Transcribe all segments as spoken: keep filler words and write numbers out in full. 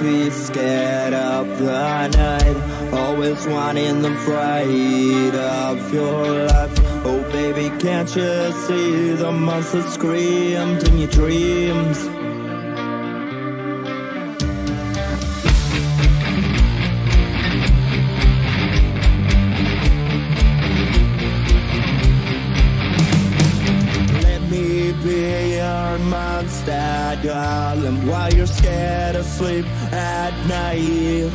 be scared of the night, always wanting the fright of your life. Oh baby, can't you see the monster screamed in your dreams? Monster, darling, while you're scared of sleep at night.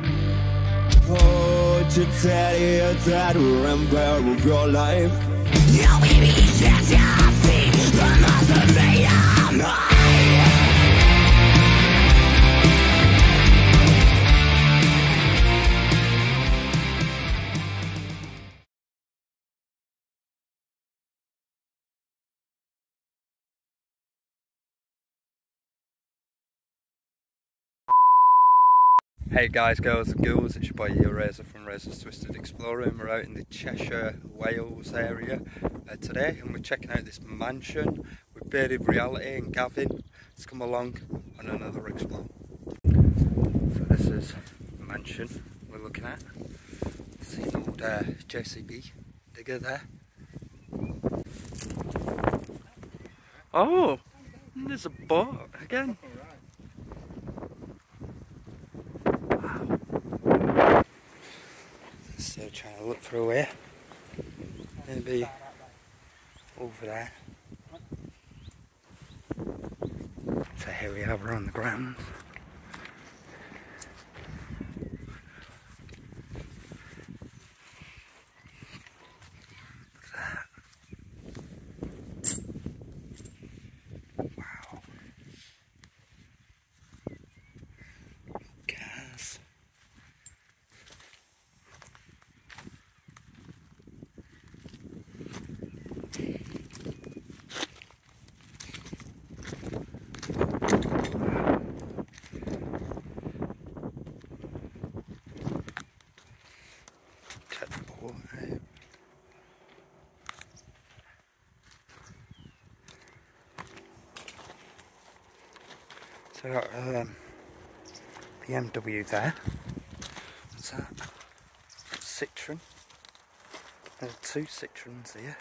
Oh, to tell you that we're in peril of your life. No, baby, can't you see the monster made of night? Hey guys, girls and ghouls, it's your boy Razor from Razor's Twisted Explorer, and we're out in the Cheshire, Wales area uh, today, and we're checking out this mansion with Bearded Reality and Gavin has come along on another explore. So this is the mansion we're looking at. See an old uh, J C B digger there. Oh, and there's a boat again. Still trying to look through here. Maybe over there. So here we are, we're on the ground. What's that? Wow. Gas. So I got um, B M W there. What's that? Citroen. There are two Citroens here.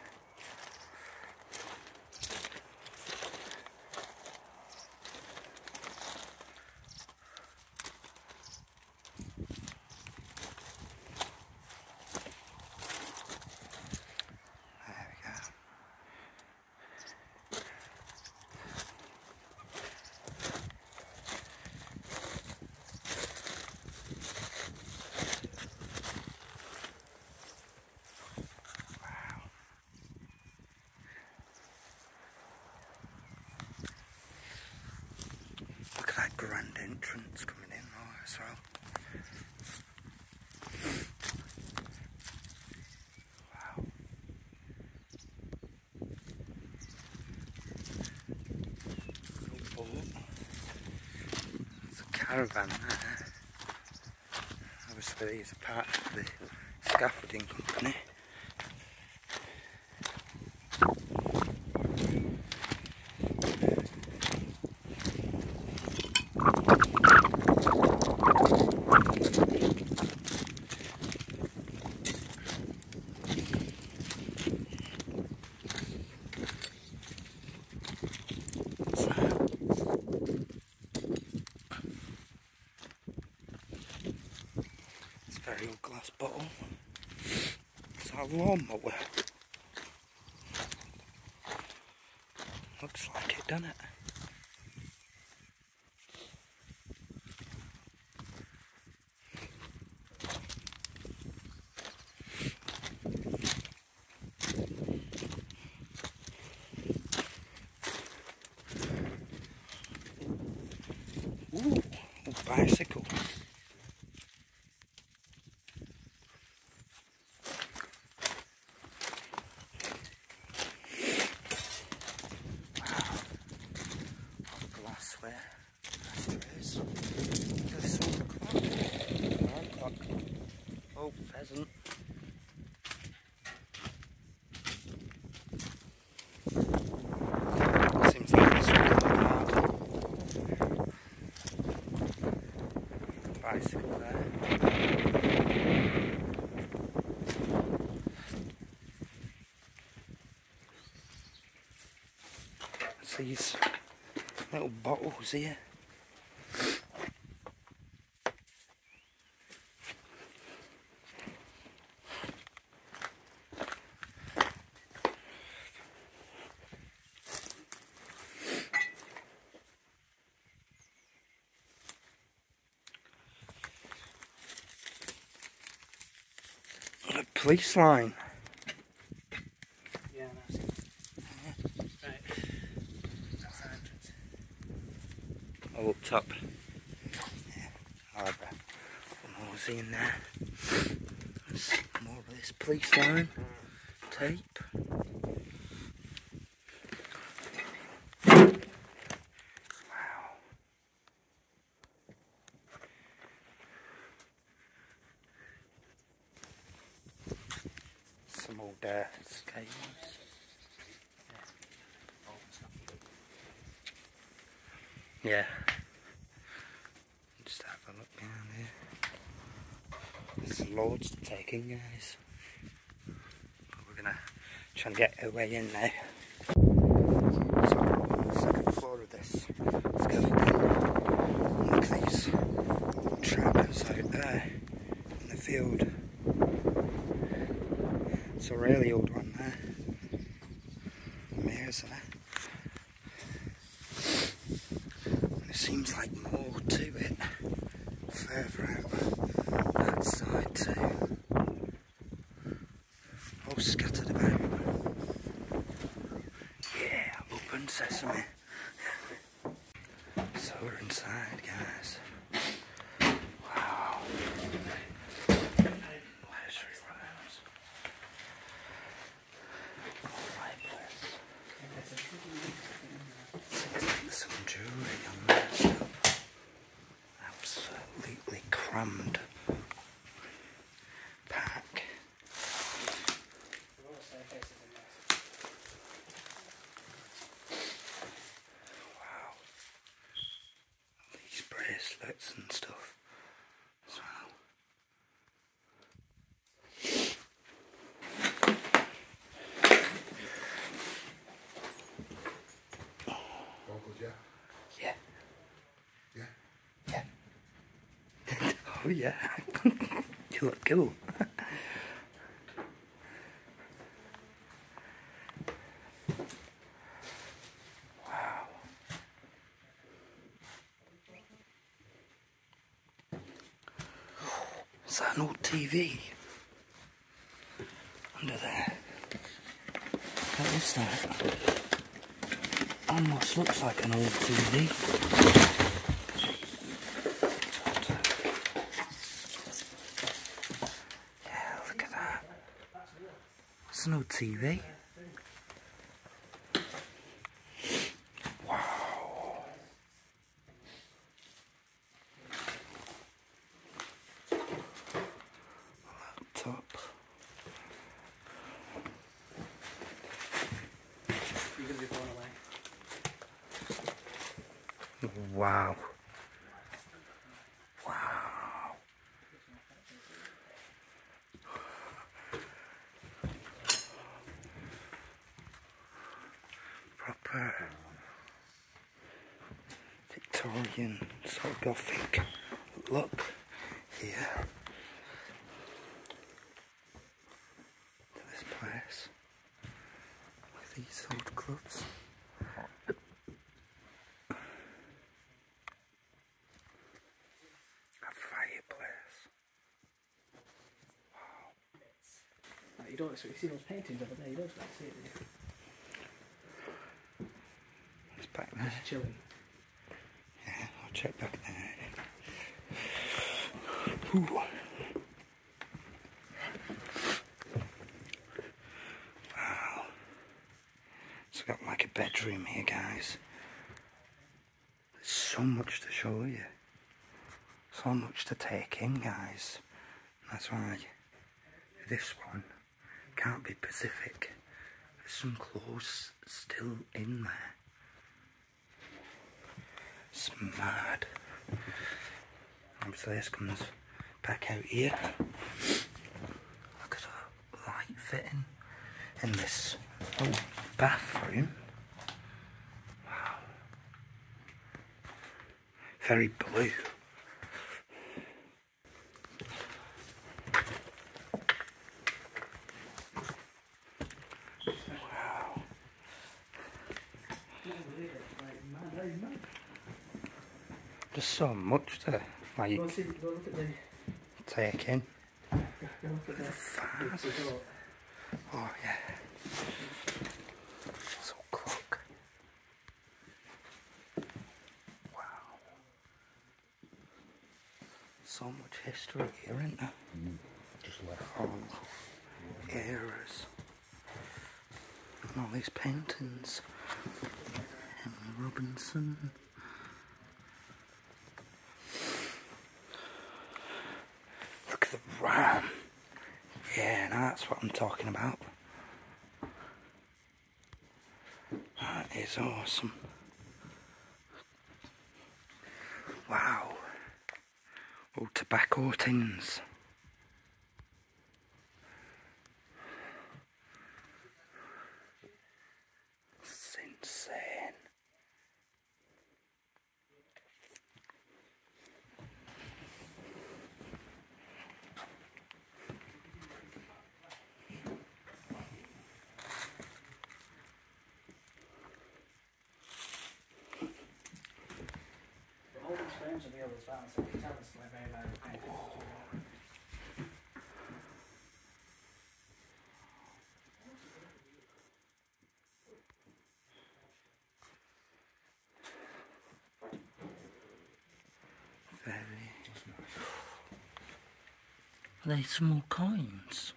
Look at that grand entrance coming in there as well. Wow. There's a caravan there. Obviously it's a part of the scaffolding company. Very old glass bottle. Is that a lawnmower? Looks like it, doesn't it? Ooh, a bicycle. Oh, pheasant. Seems like this one's not hard. bicycle there. It's these little bottles here. A police line. Yeah, that's it. Right. That's the entrance. Oh, up top. Yeah. Alright, what more was in there? There's more of this police line tape. Wow. Some old uh, skates. Yeah. Just have a look down here. There's loads to take in, guys. But we're gonna try and get our way in now. So, second floor of this scaffolding. Look at these trackers out there in the field. It's a really old one there. Mares there. There seems like more to it further out that side too. All scattered about. Yeah, open sesame. So we're inside, guys. Wow. Leisure rooms. Alright, place. Some jewellery on there. Absolutely crammed pack. Wow. These bracelets and stuff as well. Yeah. Yeah. Yeah. Yeah. Oh yeah. You look cool. Wow. Is that an old T V? Under there. What is that? Almost looks like an old T V. Yeah, look at that. It's an old T V. Wow. Laptop. You're going to be blown away. Wow. Wow. Proper Victorian sort of Gothic look here to this place with these old clubs. You don't expect to see those paintings over there, you don't expect to see it, do you? It's back there. Just chilling. Yeah, I'll check back there. Ooh. Wow. It's got like a bedroom here, guys. There's so much to show you. So much to take in, guys. That's why this one can't be Pacific. There's some clothes still in there. It's mad. I'm So this comes back out here. Look at the light fitting in this oh, bathroom. Wow. Very blue. Wow. There's so much to like Go see, go look at the. take in. Go look at the. Fast. Oh yeah. So clock. Wow. So much history here, isn't there? Mm. Just left. All eras. And all these paintings. Henry Robinson. Look at the ram. Yeah, now that's what I'm talking about. That is awesome. Wow. Oh, tobacco tins. It's insane. All these frames are real as well, so you can tell it's like very, very painted. Very. Are they small coins?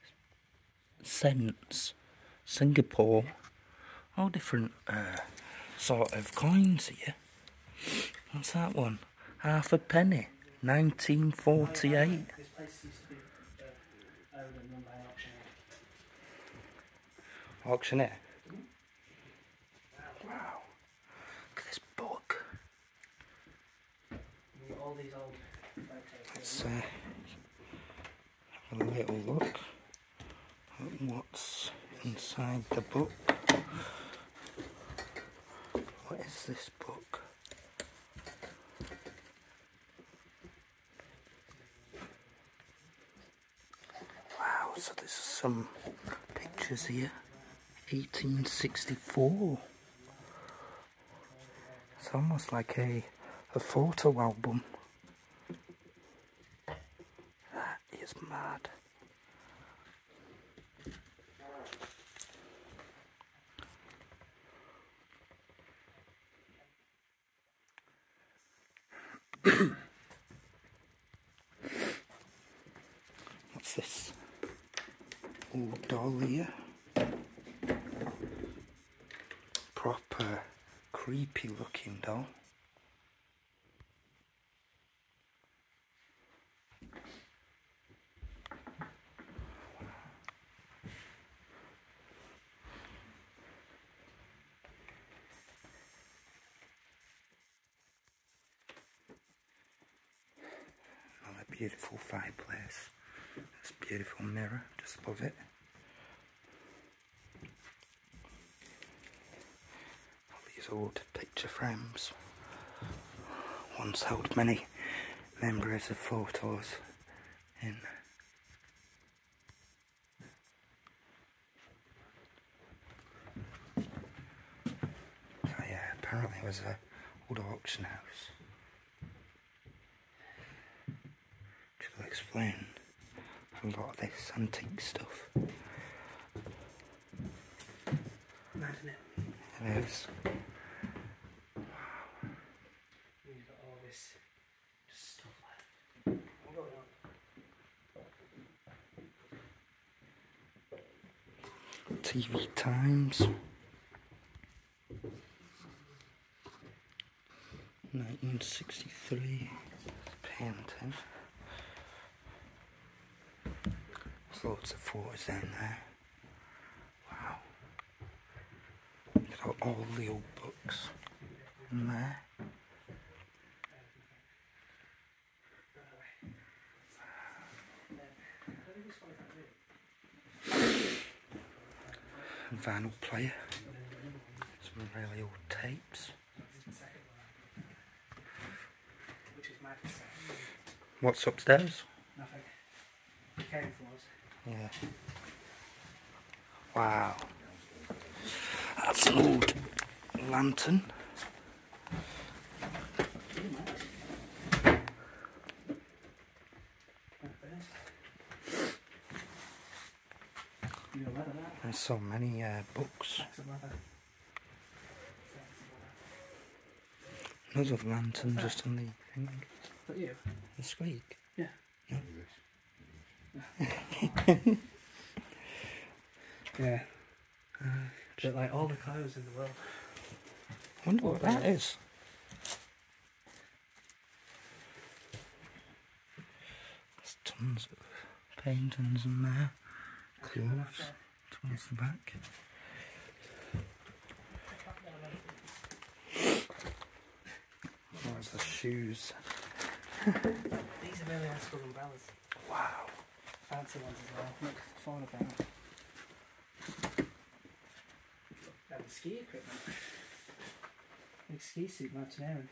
Cents. Singapore. All different uh, sort of coins here. What's that one? Half a penny. nineteen forty-eight. This place used to be uh, owned and run by an auctioneer. Auctioneer. Wow. Look at this book. And you've got all these old photos. Let's uh, have a little look at what's inside the book. What is this book? Wow, so there's some pictures here. eighteen sixty-four. It's almost like a, a photo album. That is mad. What's this? Old doll here. Proper creepy looking doll. Another beautiful fireplace. This beautiful mirror just above it. All these old picture frames once held many memories of photos in. Oh yeah, apparently it was a old auction house. Which will explain a lot of this antique stuff. Mad, isn't it? It is. And you've got all this just stuff like that. Going on. T V Times. nineteen sixty-three. Painting. There's loads of photos down there. Wow. Look at all the old books in there. And vinyl player. Some really old tapes. What's upstairs? Nothing. Decaying floors. Yeah. Wow. That's an old lantern. There's so many uh, books. Another lantern just on the thing. Is that you? The squeak. Yeah. Yeah. Yeah. Uh, but like all the clothes in the world. I wonder what that is. There's tons of paintings in there. Clothes towards the back. There's the shoes. These are really old school umbrellas. Wow. Fancy ones as well. Look, falling apart. And ski equipment. Big ski suit mountaineering.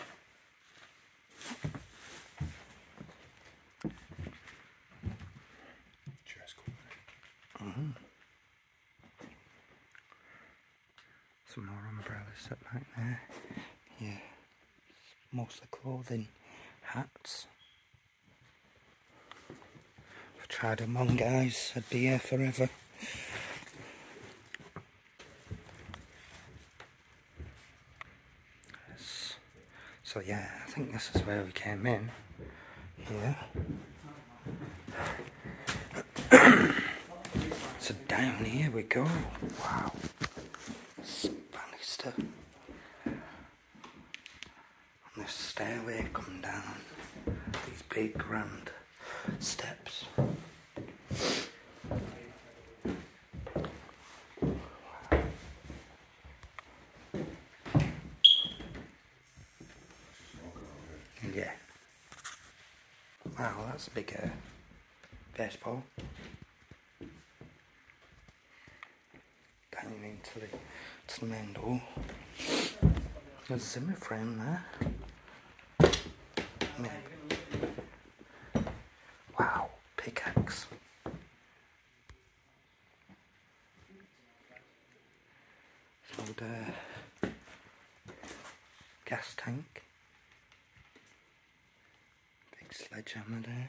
Chess company. Mm-hmm. Some more umbrellas set right there. Yeah. Mostly clothing, hats. If I tried them on, guys, I'd be here forever. Yes. So yeah, I think this is where we came in. Yeah. So down here we go. Wow. Spanister. On this stairway come down. These big grand steps. Yeah. Wow, that's a big uh, baseball. Going into the, to the main door. There's a Zimmer frame there. Yeah. Wow, pickaxe. Old uh, gas tank. Big sledgehammer there.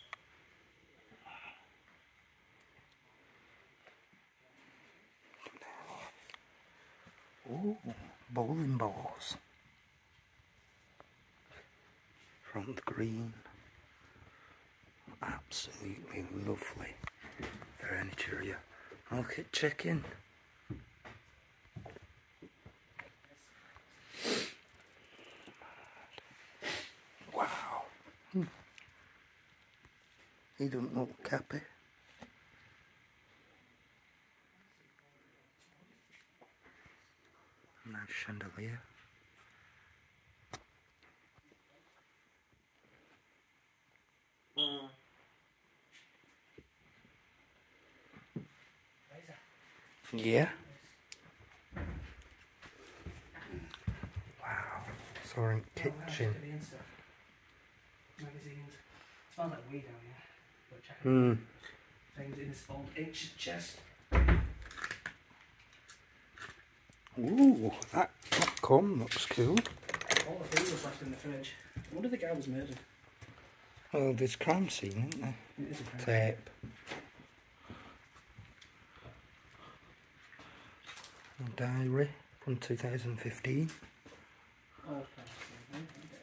Ooh, bowling balls. From the green. Absolutely lovely furniture here. Look at chicken. Wow. Hmm. He don't look happy. Nice chandelier. Mm. Yeah. Wow. So we're in kitchen. Magazines. Smells like weed down here. But check it. Hmm. Things in this old ancient chest. Ooh, that, that comb looks cool. All the food was left in the fridge. I wonder if the guy was murdered. Well, there's crime scene, isn't there? It is a crime. Tape. A diary from two thousand fifteen. Oh, crime scene. Okay.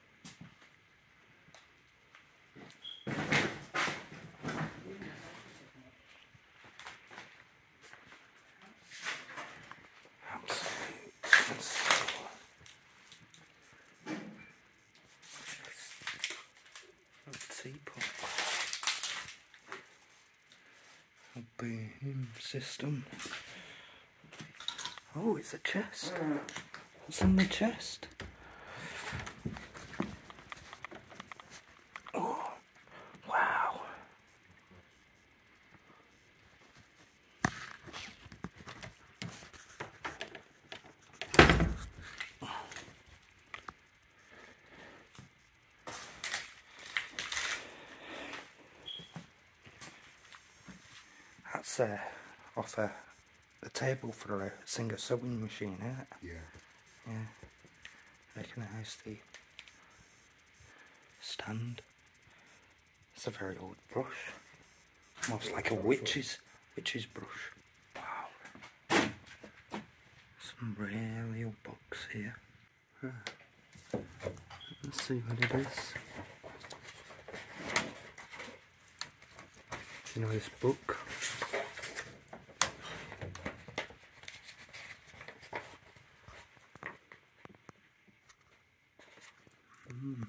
Teapot. A boom system. Oh, it's a chest. What's in the chest? Oh, wow. That's uh, off a, a table for a Singer sewing machine, isn't it? Yeah. Yeah. Recognise the stand. It's a very old brush. Almost like a witch's witch's brush. Wow. Some really old books here. Huh. Let's see what it is. You know this book? Mm.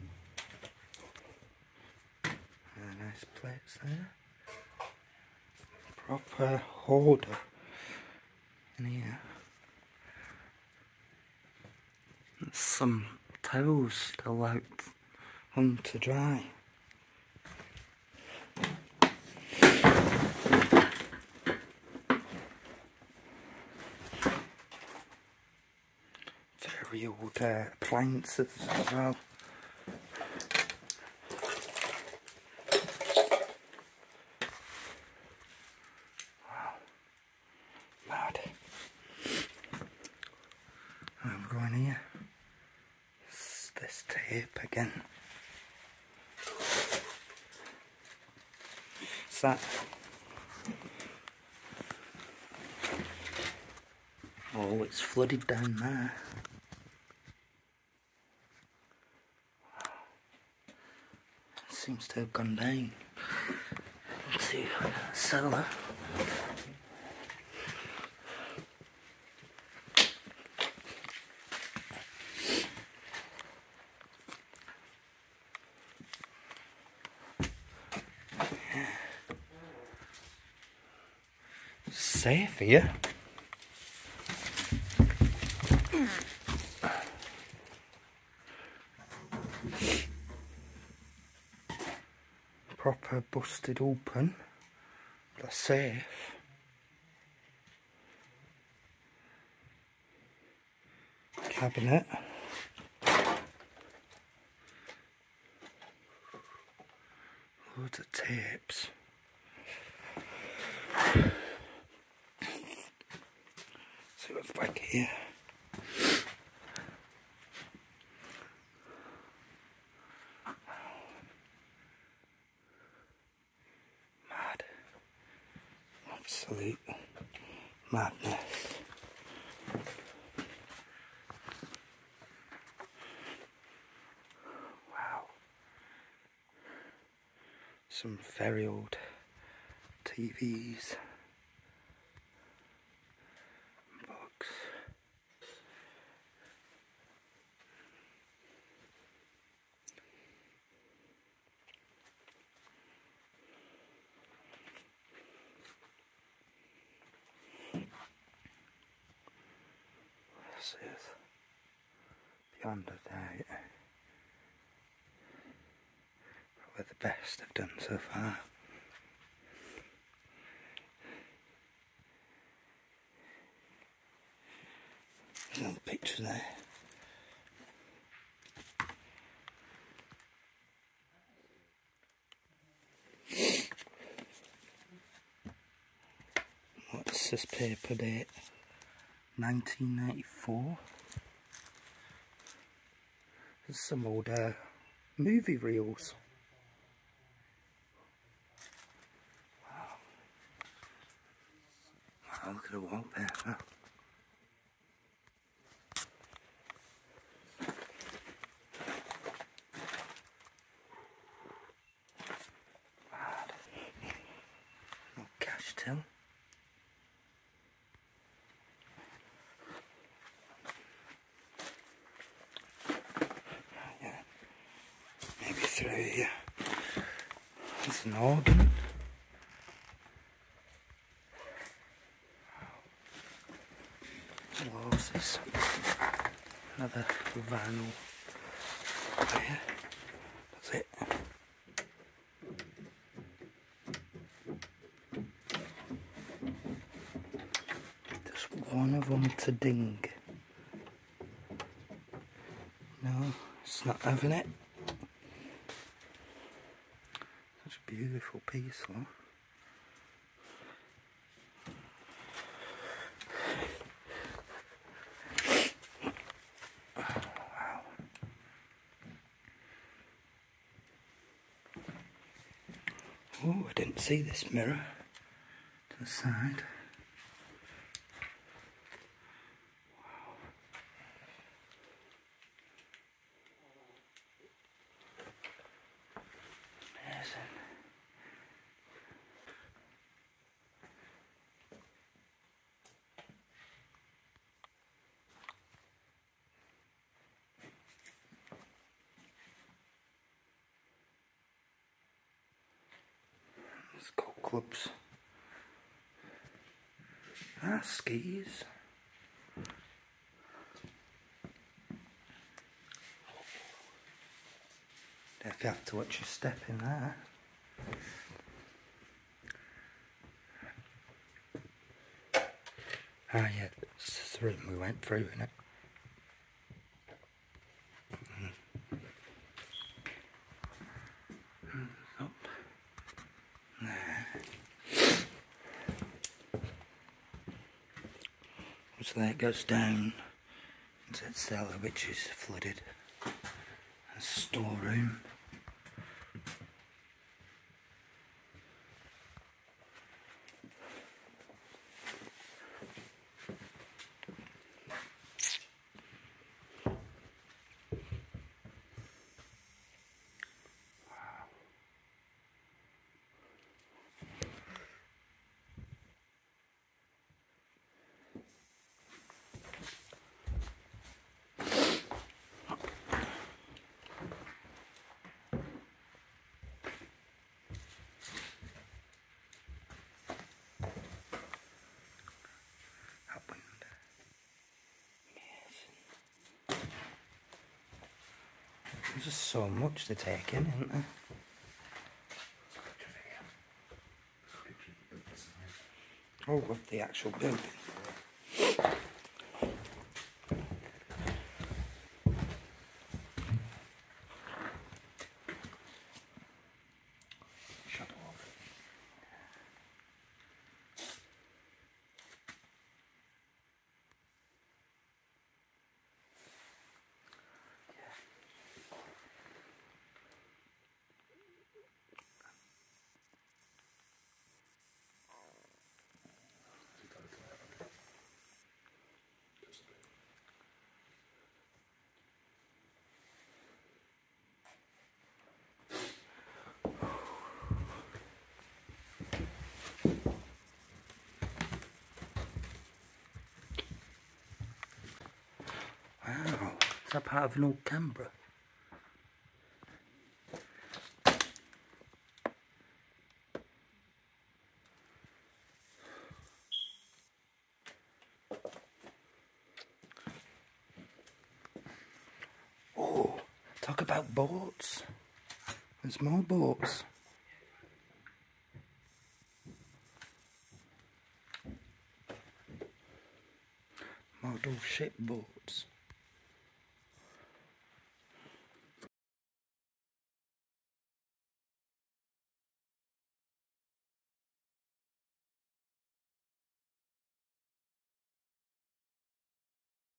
A nice place there. Proper hoarder in here. There's some towels still out hung to dry. Very old uh, appliances as well. Wow, mad. And we're going here. It's this tape again. What's that? Oh, it's flooded down there. Seems to have gone down into the cellar. Yeah. Safe here. Proper busted open, the safe. Cabinet. Loads of tapes. See what's back here. Absolute madness. Wow. Some very old T Vs. Books. This is beyond a doubt probably the best I've done so far. There's no picture there. What's this paper date? nineteen ninety-four. There's some old uh, movie reels. Wow. Wow, look at the wallpaper. Mad. No cash till. Through here. There's an organ. Roses. Another vinyl player. That's it. Just one of them to ding. No, it's not having it. Such a beautiful piece, though. Oh, I didn't see this mirror to the side. Amazing. Let's go clubs. Ah, skis. If you have to watch your step in there. Ah, yeah, it's the room we went through, isn't it? Mm. Up there. So that goes down into that cellar, which is flooded. A storeroom. There's just so much to take in, isn't there? Oh, of the actual building. Wow, is that part of an old Canberra? Oh, talk about boats. There's more boats. Model ship boats.